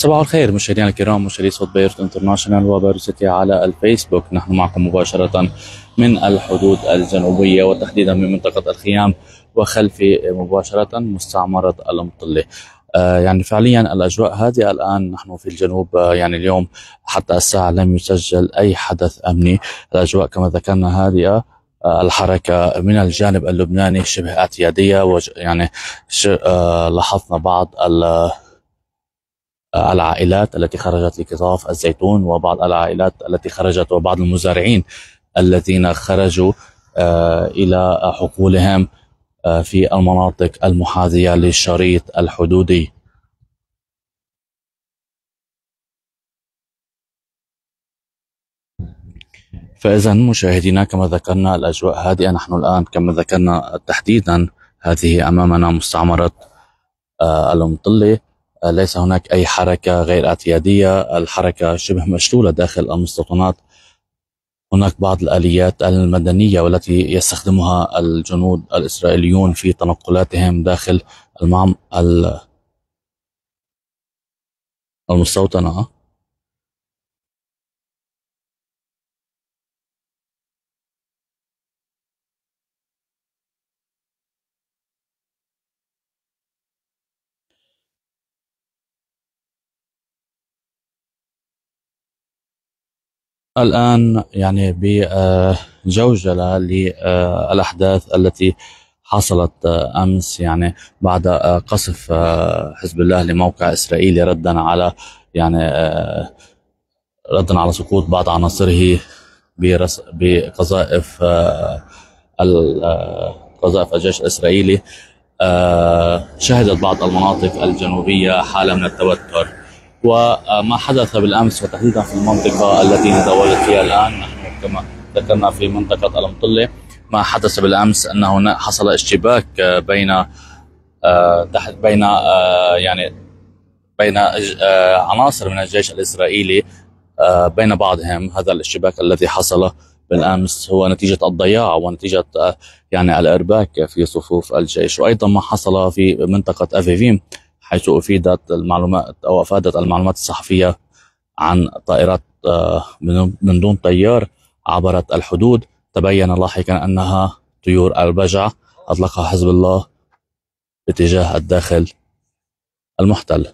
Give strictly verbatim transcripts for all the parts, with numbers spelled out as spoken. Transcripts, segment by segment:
صباح الخير مشاهدينا الكرام، مشاهدي صوت بيروت انترناشونال وبيروت سيتي على الفيسبوك. نحن معكم مباشرة من الحدود الجنوبية وتحديدا من منطقة الخيام، وخلفي مباشرة مستعمرة المطلة. آه يعني فعليا الأجواء هادئة الآن. نحن في الجنوب، آه يعني اليوم حتى الساعة لم يسجل أي حدث أمني. الأجواء كما ذكرنا هادئة. آه الحركة من الجانب اللبناني شبه اعتيادية، يعني آه لاحظنا بعض العائلات التي خرجت لقطاف الزيتون، وبعض العائلات التي خرجت، وبعض المزارعين الذين خرجوا آه إلى حقولهم آه في المناطق المحاذية للشريط الحدودي. فإذا مشاهدينا كما ذكرنا الأجواء هادئة. نحن الآن كما ذكرنا تحديدا هذه أمامنا مستعمرة آه المطلة. ليس هناك أي حركة غير اعتيادية، الحركة شبه مشلولة داخل المستوطنات. هناك بعض الآليات المدنية والتي يستخدمها الجنود الإسرائيليون في تنقلاتهم داخل المعم... المستوطنة. الآن يعني بجوجلة للأحداث التي حصلت أمس، يعني بعد قصف حزب الله لموقع إسرائيلي ردا على يعني ردا على سقوط بعض عناصره بقذائف قذائف الجيش الإسرائيلي. شهدت بعض المناطق الجنوبية حالة من التوتر، وما حدث بالأمس وتحديدا في المنطقة التي نتواجد فيها الآن، نحن كما ذكرنا في منطقة المطلة. ما حدث بالأمس أن هنا حصل اشتباك بين تحت بين يعني بين عناصر من الجيش الإسرائيلي بين بعضهم. هذا الاشتباك الذي حصل بالأمس هو نتيجة الضياع ونتيجة يعني الإرباك في صفوف الجيش. وأيضا ما حصل في منطقة أفيفيم، حيث أفيدت المعلومات أو أفادت المعلومات الصحفية عن طائرات من دون طيار عبرت الحدود. تبين لاحقا أنها طيور البجع أطلقها حزب الله باتجاه الداخل المحتل.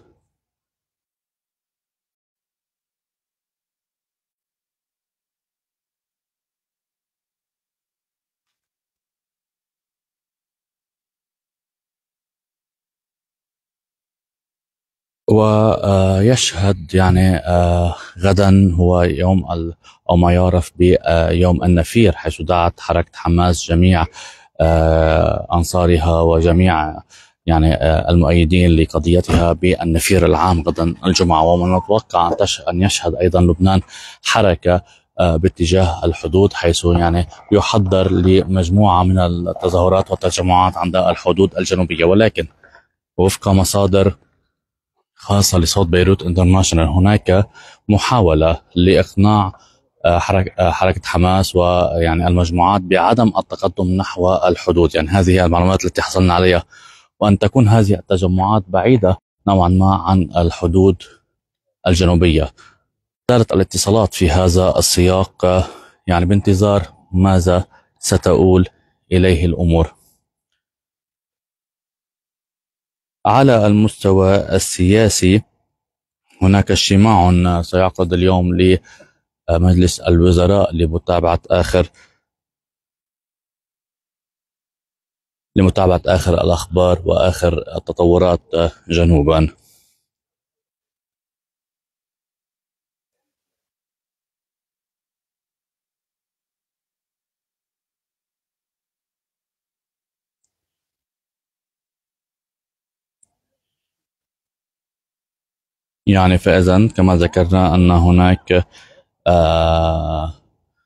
ويشهد يعني غدا هو يوم أو ما يعرف بيوم النفير، حيث دعت حركة حماس جميع أنصارها وجميع يعني المؤيدين لقضيتها بالنفير العام غدا الجمعة. ومن المتوقع أن يشهد أيضا لبنان حركة باتجاه الحدود، حيث يعني يحضر لمجموعة من التظاهرات والتجمعات عند الحدود الجنوبية. ولكن وفق مصادر خاصة لصوت بيروت انترناشونال، هناك محاولة لإقناع حركة حماس ويعني المجموعات بعدم التقدم نحو الحدود. يعني هذه المعلومات التي حصلنا عليها، وأن تكون هذه التجمعات بعيدة نوعا ما عن الحدود الجنوبية. دارت الاتصالات في هذا السياق، يعني بانتظار ماذا ستؤول إليه الأمور. على المستوى السياسي هناك اجتماع سيعقد اليوم لمجلس الوزراء لمتابعة آخر لمتابعة آخر الأخبار وآخر التطورات جنوبا. يعني فإذا كما ذكرنا أن هناك آه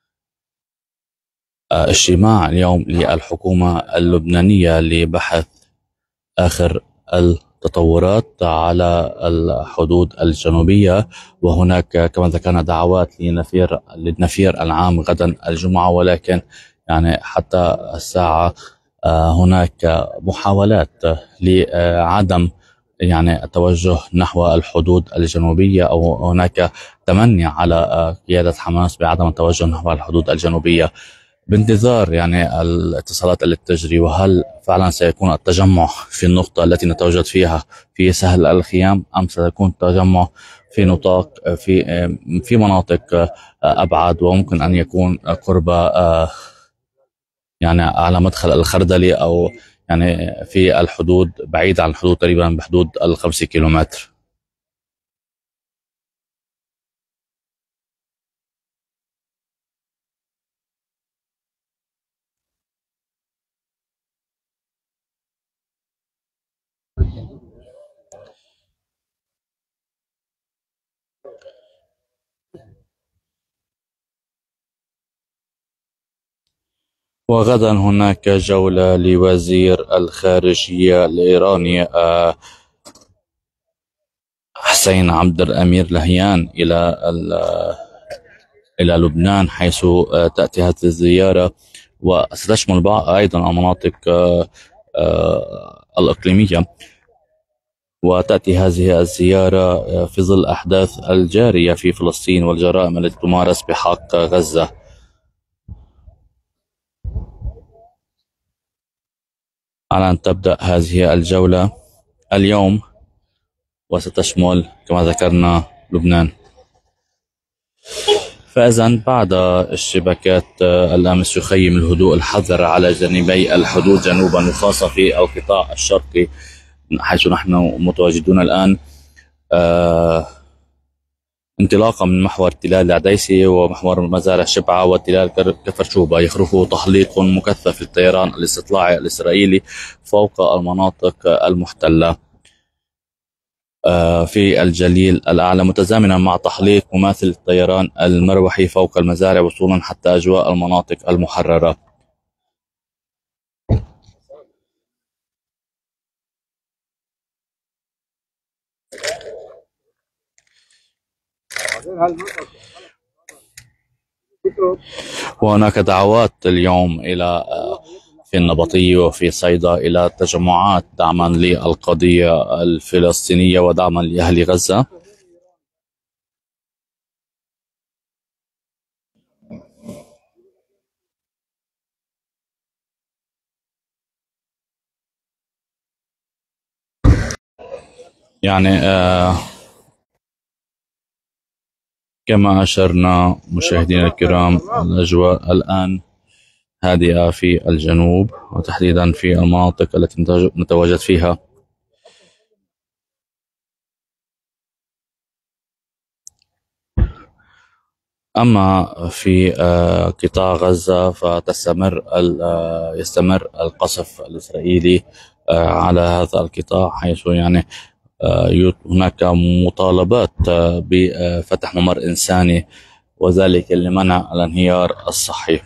اجتماع اليوم للحكومة اللبنانية لبحث آخر التطورات على الحدود الجنوبية. وهناك كما ذكرنا دعوات لنفير للنفير العام غدا الجمعة، ولكن يعني حتى الساعة هناك محاولات لعدم يعني التوجه نحو الحدود الجنوبية، أو هناك تمني على آه، قيادة حماس بعدم التوجه نحو الحدود الجنوبية بانتظار يعني الاتصالات التي تجري. وهل فعلا سيكون التجمع في النقطة التي نتواجد فيها في سهل الخيام، أم سيكون التجمع في نطاق في في مناطق أبعد، وممكن أن يكون قرب يعني على مدخل الخردلي، أو يعني في الحدود بعيد عن الحدود تقريبا بحدود الخمسة كيلومتر؟ وغدا هناك جولة لوزير الخارجية الإيراني آه، حسين عبد الأمير لهيان إلى إلى لبنان، حيث آه، تأتي هذه الزيارة وستشمل بعض أيضا المناطق آه، آه، الإقليمية. وتأتي هذه الزيارة آه، في ظل الأحداث الجارية في فلسطين والجرائم التي تمارس بحق غزة. على أن تبدأ هذه الجولة اليوم، وستشمل كما ذكرنا لبنان. فإذا بعد اشتباكات آه، الأمس يخيم الهدوء الحذر على جانبي الحدود جنوبا، وخاصة في القطاع الشرقي حيث نحن متواجدون الآن، آه انطلاقا من محور تلال العديسي ومحور مزارع شبعة وتلال كفر شوبة، يخرج تحليق مكثف للطيران الاستطلاعي الإسرائيلي فوق المناطق المحتلة آه في الجليل الأعلى، متزامنا مع تحليق مماثل الطيران المروحي فوق المزارع وصولا حتى أجواء المناطق المحررة. وهناك دعوات اليوم إلى آه، في النبطية وفي صيدا إلى تجمعات دعما للقضية الفلسطينية ودعما لأهل غزة. يعني آه كما أشرنا مشاهدينا الكرام، الأجواء الآن هادئة في الجنوب، وتحديدا في المناطق التي نتواجد فيها. أما في آه، قطاع غزة فتستمر آه، يستمر القصف الإسرائيلي آه، على هذا القطاع، حيث يعني آه، هناك مطالبات آه، بفتح ممر إنساني، وذلك لمنع الانهيار الصحي.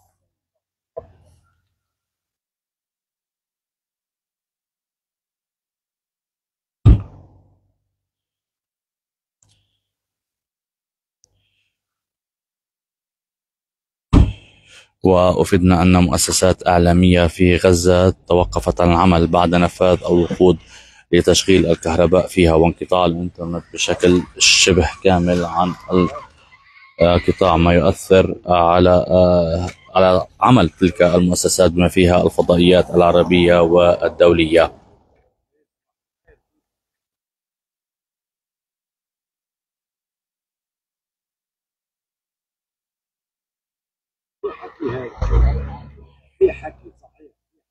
وأفدنا أن مؤسسات إعلامية في غزة توقفت عن العمل بعد نفاذ الوقود لتشغيل الكهرباء فيها وانقطاع الإنترنت بشكل شبه كامل عن القطاع، ما يؤثر على على عمل تلك المؤسسات بما فيها الفضائيات العربية والدولية. في حكي صحيح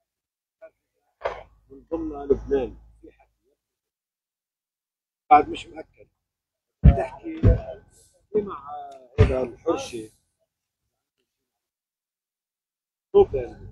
من ضمن لبنان، في حكي بعد مش مأكد تحكي في مع هذا الحرشي توبل.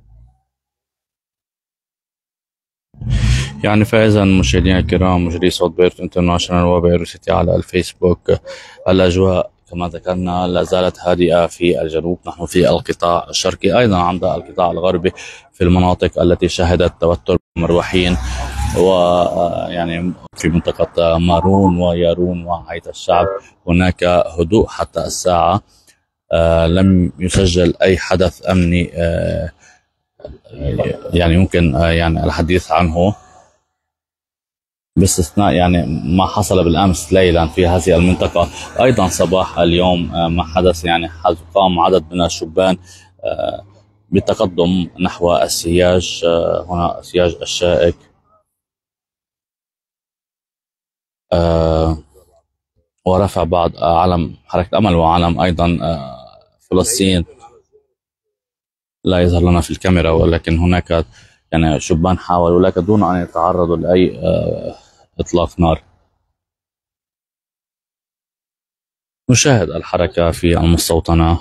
يعني فإذا مشاهدينا الكرام، مجري صوت بيروت انترناشونال وبيروت سيتي على الفيسبوك، الأجواء كما ذكرنا لا زالت هادئة في الجنوب. نحن في القطاع الشرقي، أيضا عند القطاع الغربي في المناطق التي شهدت توتر مروحين، ويعني في منطقة مارون ويارون وعيت الشعب هناك هدوء حتى الساعة. آه لم يسجل أي حدث أمني آه يعني يمكن آه يعني الحديث عنه. باستثناء يعني ما حصل بالأمس ليلا في هذه المنطقة. أيضا صباح اليوم ما حدث يعني قام عدد من الشبان بالتقدم نحو السياج، هنا سياج الشائك، ورفع بعض علم حركة أمل وعلم أيضا فلسطين. لا يظهر لنا في الكاميرا، ولكن هناك يعني شبان حاولوا لكن دون أن يتعرضوا لأي إطلاق نار. نشاهد الحركة في المستوطنة.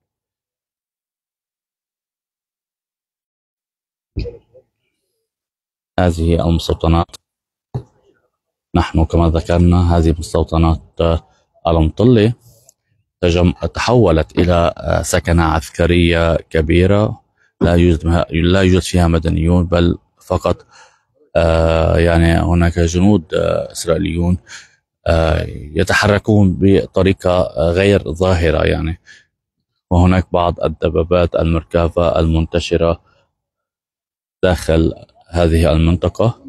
هذه المستوطنات، نحن كما ذكرنا هذه مستوطنات المطلة تحولت إلى سكنة عسكرية كبيرة، لا يوجد لا يوجد فيها مدنيون، بل فقط آه يعني هناك جنود آه إسرائيليون آه يتحركون بطريقة غير ظاهرة يعني، وهناك بعض الدبابات المركبة المنتشرة داخل هذه المنطقة.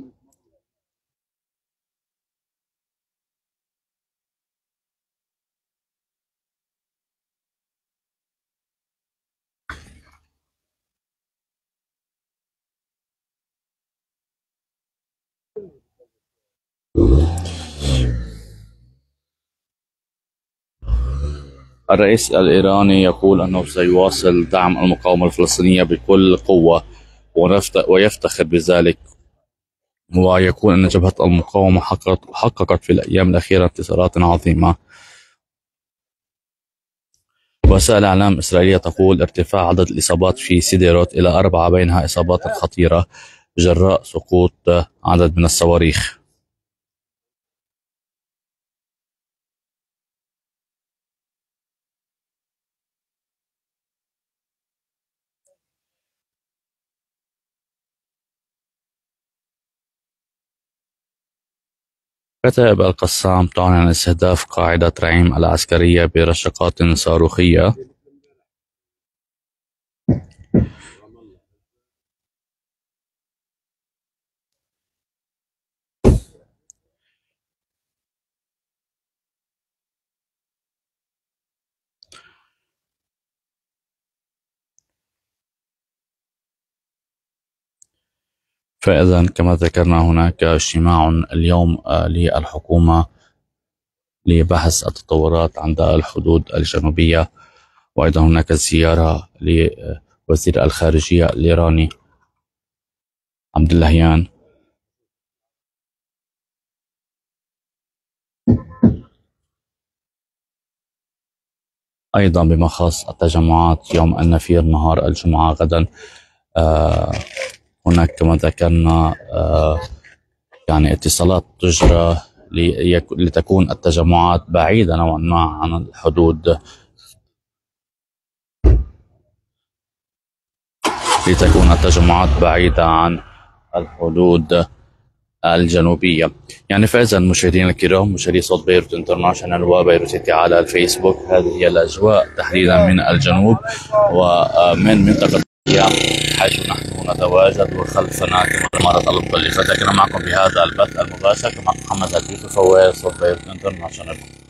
الرئيس الإيراني يقول أنه سيواصل دعم المقاومة الفلسطينية بكل قوة ويفتخر بذلك، ويقول أن جبهة المقاومة حققت في الأيام الأخيرة انتصارات عظيمة. وسائل إعلام إسرائيلية تقول ارتفاع عدد الإصابات في سيديروت إلى أربعة، بينها إصابات خطيرة جراء سقوط عدد من الصواريخ. كتائب القسام تعلن استهداف قاعدة رعيم العسكرية برشقات صاروخية. فإذا كما ذكرنا هناك اجتماع اليوم للحكومة لبحث التطورات عند الحدود الجنوبية، وأيضا هناك زيارة لوزير الخارجية الإيراني عبد اللهيان. أيضا بما خص التجمعات يوم النفير نهار الجمعة غدا، آه هناك كما ذكرنا آه يعني اتصالات تجرى لتكون التجمعات بعيدة نوعا ما عن الحدود، لتكون التجمعات بعيدة عن الحدود الجنوبية. يعني فإذا مشاهدينا الكرام، مشاهدي صوت بيروت انترناشونال وبيروت سيتي على الفيسبوك، هذه هي الأجواء تحديدا من الجنوب ومن منطقة حيث نحن نتواجد، وخلفنا كما مرت المطلقة. كنا معكم بهذا البث المباشر، كما محمد هديف فواز صوت بيروت انترناشونال.